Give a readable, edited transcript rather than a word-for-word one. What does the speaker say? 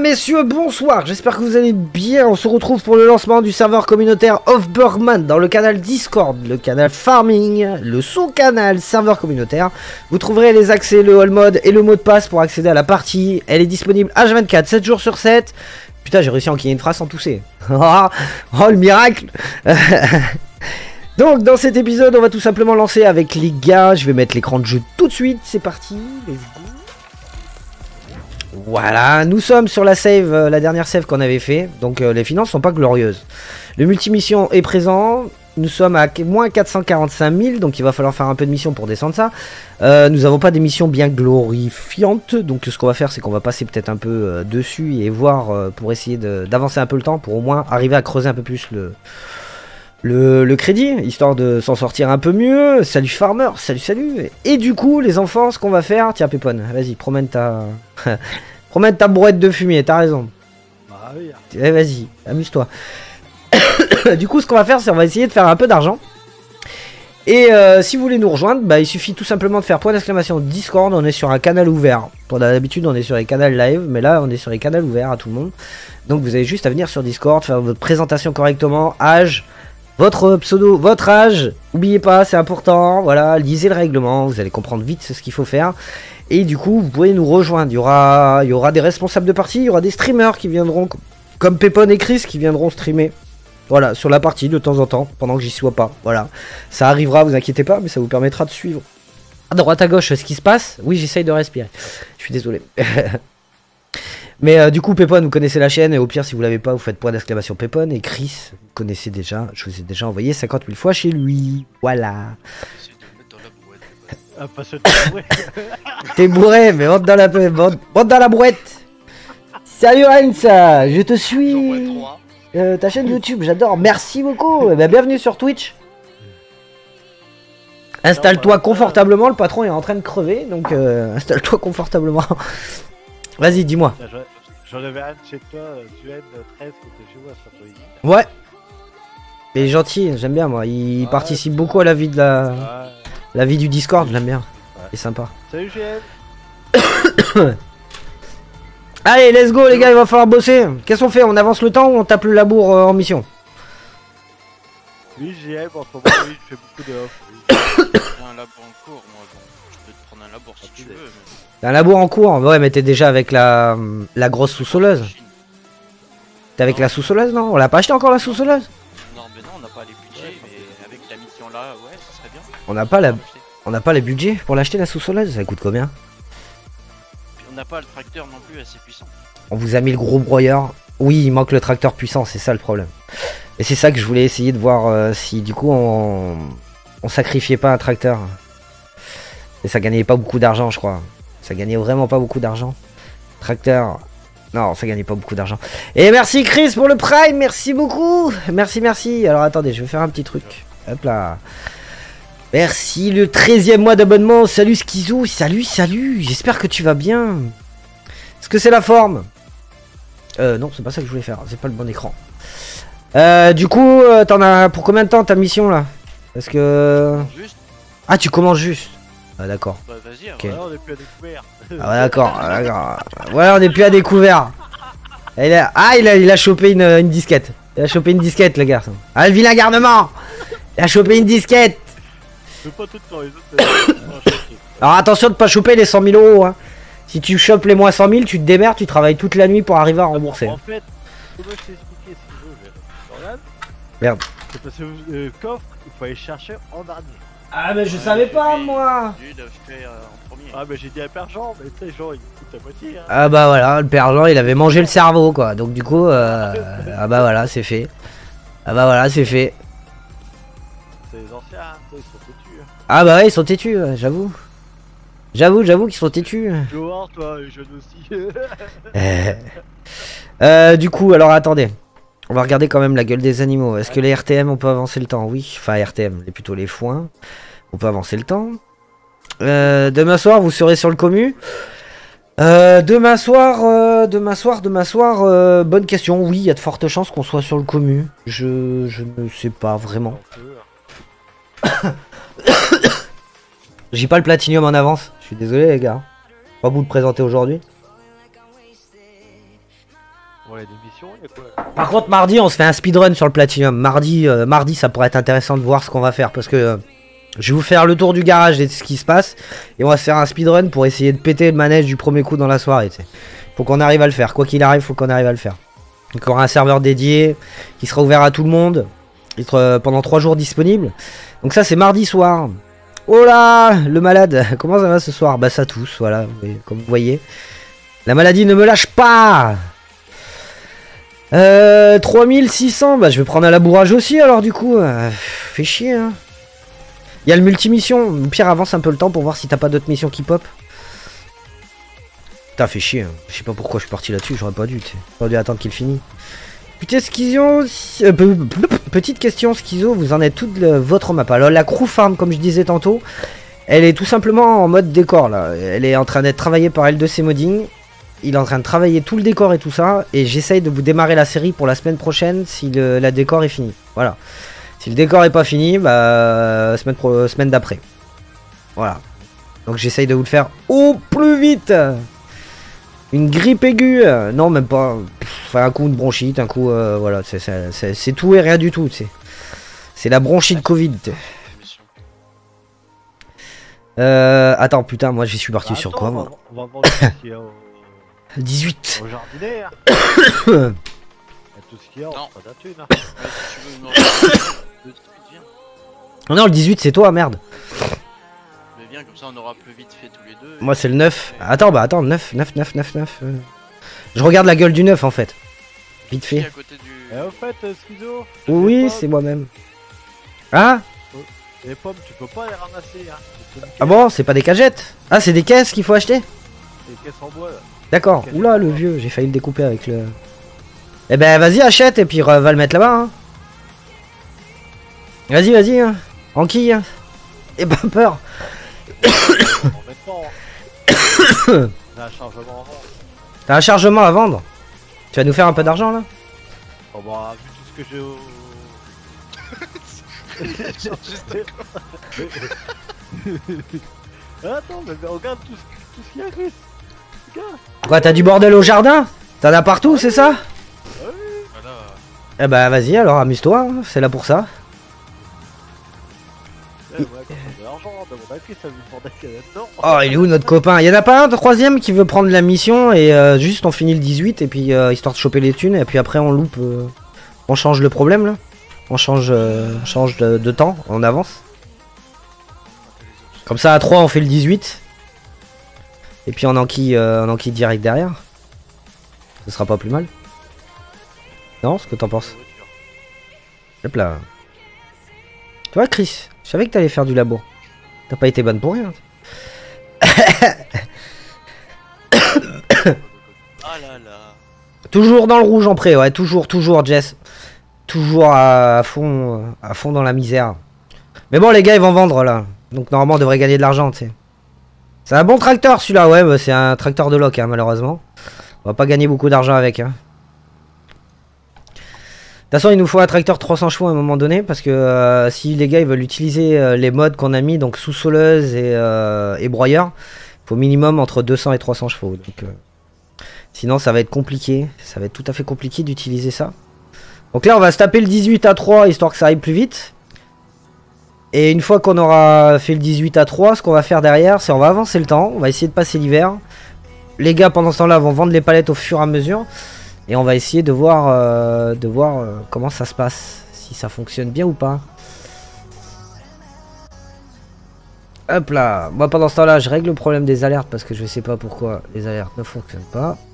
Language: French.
messieurs, bonsoir, j'espère que vous allez bien. On se retrouve pour le lancement du serveur communautaire of Burgman dans le canal Discord, le canal Farming, le sous-canal serveur communautaire. Vous trouverez les accès, le all mode et le mot de passe pour accéder à la partie. Elle est disponible H24, 7 jours sur 7. Putain, j'ai réussi à enquiller une phrase sans tousser. Oh, le miracle. Donc dans cet épisode, on va tout simplement lancer avec les gars. Je vais mettre l'écran de jeu tout de suite, c'est parti, let's go. Voilà, nous sommes sur la save, la dernière save qu'on avait fait. Donc les finances sont pas glorieuses. Le multimission est présent. Nous sommes à moins 445 000. Donc il va falloir faire un peu de mission pour descendre ça. Nous n'avons pas des missions bien glorifiantes. Donc ce qu'on va faire, c'est qu'on va passer peut-être un peu dessus et voir pour essayer d'avancer un peu le temps. Pour au moins arriver à creuser un peu plus le crédit, histoire de s'en sortir un peu mieux. Salut Farmer, salut. Et du coup, les enfants, ce qu'on va faire... Tiens Pépone, vas-y, promène ta... promène ta brouette de fumier, t'as raison. Bah oui. Vas-y, amuse-toi. Du coup, ce qu'on va faire, c'est on va essayer de faire un peu d'argent. Et si vous voulez nous rejoindre, bah, il suffit tout simplement de faire point d'exclamation Discord. On est sur un canal ouvert. Pour d'habitude, on est sur les canaux live, mais là, on est sur les canaux ouverts à tout le monde. Donc vous avez juste à venir sur Discord, faire votre présentation correctement, âge... Votre pseudo, votre âge, n'oubliez pas, c'est important, voilà, lisez le règlement, vous allez comprendre vite ce qu'il faut faire. Et du coup, vous pouvez nous rejoindre, il y aura des responsables de partie, il y aura des streamers qui viendront, comme Pépon et Chris, qui viendront streamer. Voilà, sur la partie de temps en temps, pendant que j'y sois pas, voilà. Ça arrivera, vous inquiétez pas, mais ça vous permettra de suivre. À droite à gauche, ce qui se passe, oui, j'essaye de respirer, je suis désolé. Mais du coup, Pépon, vous connaissez la chaîne, et au pire, si vous l'avez pas, vous faites point d'exclamation Pépon. Et Chris, vous connaissez déjà, je vous ai déjà envoyé 50 000 fois chez lui. Voilà. T'es bourré, mais monte dans la brouette. Salut Heinz, je te suis. Ta chaîne YouTube, j'adore. Merci beaucoup. Et bienvenue sur Twitch. Installe-toi confortablement, le patron est en train de crever, donc installe-toi confortablement. Vas-y, dis-moi. J'en avais un chez toi, Duane 13 qui était chez moi, ça peut dire. Ouais. Il est gentil, j'aime bien moi. Il participe beaucoup à la vie de la vie du Discord, j'aime bien. Ouais. Il est sympa. Salut GM. Allez, let's go les gars, il va falloir bosser. Qu'est-ce qu'on fait? On avance le temps ou on tape le labour en mission? Oui, GM, en ce moment, oui, je fais beaucoup de off. Oui. Un labour en cours, moi, bon. Je peux te prendre un labour si tu veux. Mais... T'as un labour en cours? Ouais, mais t'es déjà avec la grosse sous-soleuse. T'es avec la sous-soleuse, non? On l'a pas acheté encore la sous-soleuse? Non, mais non, on n'a pas les budgets, mais avec la mission là, ouais, ça serait bien. On n'a pas les budgets pour l'acheter la sous-soleuse? Ça coûte combien? Puis on n'a pas le tracteur non plus assez puissant. On vous a mis le gros broyeur. Oui, il manque le tracteur puissant, c'est ça le problème. Et c'est ça que je voulais essayer de voir si du coup on sacrifiait pas un tracteur. Et ça gagnait pas beaucoup d'argent, je crois. Ça gagnait vraiment pas beaucoup d'argent. Tracteur. Non, ça gagnait pas beaucoup d'argent. Et merci Chris pour le prime, merci beaucoup. Merci. Alors attendez, je vais faire un petit truc. Hop là. Merci le 13e mois d'abonnement. Salut Skizou, salut. J'espère que tu vas bien. Est-ce que c'est la forme? Non, c'est pas ça que je voulais faire. C'est pas le bon écran. Du coup, t'en as pour combien de temps ta mission là? Parce que... Ah, tu commences juste. Ah d'accord. Bah vas-y, okay. Voilà, on est plus à découvert. Ah d'accord. Voilà, on est plus à découvert. Il a chopé une disquette. Il a chopé une disquette le garçon. Ah le vilain garnement. Il a chopé une disquette. Je veux pas tout le temps, les autres. Alors attention de pas choper les 100 000 euros hein. Si tu chopes les moins 100 000, tu te démerdes, tu travailles toute la nuit pour arriver à rembourser. En fait, comment je t'ai expliqué ce que je veux, Merde. C'est parce que le coffre, il faut aller chercher en dernier. Ah mais je savais pas moi. Ah mais j'ai dit à Père Jean, mais tu sais Jean il coûte la moitié hein. Ah bah voilà, le Père Jean il avait mangé le cerveau quoi, donc du coup ah bah voilà c'est fait. Ah bah voilà c'est fait. C'est les anciens, hein. Ils sont têtus hein. Ah bah ouais ils sont têtus, j'avoue. J'avoue qu'ils sont têtus. Johan toi, les jeunes aussi. Du coup alors attendez. On va regarder quand même la gueule des animaux. Est-ce que les RTM on peut avancer le temps? Oui, enfin RTM, plutôt les foins. On peut avancer le temps. Demain soir vous serez sur le commu. Demain soir, bonne question. Oui, il y a de fortes chances qu'on soit sur le commu. Je ne sais pas vraiment. J'ai pas le platinium en avance. Je suis désolé les gars. Pas vous le présenter aujourd'hui. Bon, les démissions, il y a quoi? Par contre, mardi, on se fait un speedrun sur le Platinum. Mardi, ça pourrait être intéressant de voir ce qu'on va faire. Parce que je vais vous faire le tour du garage et de ce qui se passe. Et on va se faire un speedrun pour essayer de péter le manège du premier coup dans la soirée. T'sais. Faut qu'on arrive à le faire. Quoi qu'il arrive, faut qu'on arrive à le faire. Donc, il y aura un serveur dédié qui sera ouvert à tout le monde. Il sera pendant 3 jours disponible. Donc ça, c'est mardi soir. Oh là, le malade. Comment ça va ce soir? Bah ça tousse, voilà. Comme vous voyez. La maladie ne me lâche pas. 3600, bah je vais prendre un labourage aussi alors du coup. Fait chier hein. Il y a le multimission. Au pire, avance un peu le temps pour voir si t'as pas d'autres missions qui pop. Putain, fait chier. Hein. Je sais pas pourquoi je suis parti là-dessus. J'aurais pas dû. J'aurais dû attendre qu'il finisse. Putain, Schizo. Petite question, Schizo. Vous en êtes toute votre map. Alors, la crew farm, comme je disais tantôt, elle est tout simplement en mode décor là. Elle est en train d'être travaillée par L2C Modding. Il est en train de travailler tout le décor et tout ça. Et j'essaye de vous démarrer la série pour la semaine prochaine si la décor est finie. Voilà. Si le décor est pas fini, bah semaine d'après. Voilà. Donc j'essaye de vous le faire au plus vite. Une grippe aiguë. Non, même pas. Enfin, un coup de bronchite, un coup... voilà, c'est tout et rien du tout. C'est la bronchite Covid. Attends, putain, moi j'y suis parti Bah, sur attends, quoi moi on va vendre tout ce qu'il y a 18. au jardinier. Il y a tout ce qu'il y a, on Non. fera de la thune. Hein. Ouais, si tu veux une autre- le 18, viens. Oh non, le 18 c'est toi, merde. Mais viens, comme ça on aura plus vite fait tous les deux. Moi c'est le 9. Attends, bah attends, 9. Je regarde la gueule du 9 en fait. Vite Qui est fait. à côté du... Et au fait, Schizo, Oui, les c'est pommes- moi-même. Ah Les pommes, tu peux pas les ramasser. Hein. C'est une Ah caisse, bon, c'est pas des cagettes. Ah, c'est des caisses qu'il faut acheter. des caisses en bois. Là. D'accord. Oula, le vieux, j'ai failli le découper avec le... Eh ben, vas-y, achète et puis va le mettre là-bas. Hein. Vas-y, hein. Enquille. Et pas peur. En même temps, hein. On a un chargement en vente. T'as un chargement à vendre. Tu vas nous faire un peu d'argent là? Oh bah, vu tout ce que j'ai au... Attends, mais regarde tout ce qu'il y a, Chris. Regarde. Quoi, t'as du bordel au jardin? T'en as partout, c'est ça? Voilà. Eh ben, vas-y, alors amuse-toi, hein, c'est là pour ça. Ouais, quand on a de l'argent, dans mon avis, ça me demande qu'il y a là-dedans. Oh, il est où notre copain? Il y en a pas un troisième qui veut prendre la mission et juste on finit le 18 et puis histoire de choper les thunes et puis après on loupe, on change le problème là. On change de temps, on avance. Comme ça à 3 on fait le 18. Et puis on enquille direct derrière. Ce sera pas plus mal. Non, ce que t'en penses? Hop là. Tu vois Chris, je savais que t'allais faire du labo. T'as pas été bonne pour rien. Ah là là. Toujours dans le rouge en pré, ouais, toujours Jess. Toujours à fond dans la misère. Mais bon les gars ils vont vendre là. Donc normalement on devrait gagner de l'argent, tu sais. C'est un bon tracteur celui-là, ouais, bah, c'est un tracteur de loc hein, malheureusement. On va pas gagner beaucoup d'argent avec hein. De toute façon il nous faut un tracteur 300 chevaux à un moment donné parce que si les gars ils veulent utiliser les modes qu'on a mis, donc sous-soleuse et broyeur, il faut minimum entre 200 et 300 chevaux. Donc, sinon ça va être compliqué, ça va être tout à fait compliqué d'utiliser ça. Donc là on va se taper le 18 à 3 histoire que ça aille plus vite. Et une fois qu'on aura fait le 18 à 3, ce qu'on va faire derrière c'est on va avancer le temps, on va essayer de passer l'hiver. Les gars pendant ce temps là vont vendre les palettes au fur et à mesure. Et on va essayer de voir, comment ça se passe, si ça fonctionne bien ou pas. Hop là, moi pendant ce temps là je règle le problème des alertes parce que je sais pas pourquoi les alertes ne fonctionnent pas.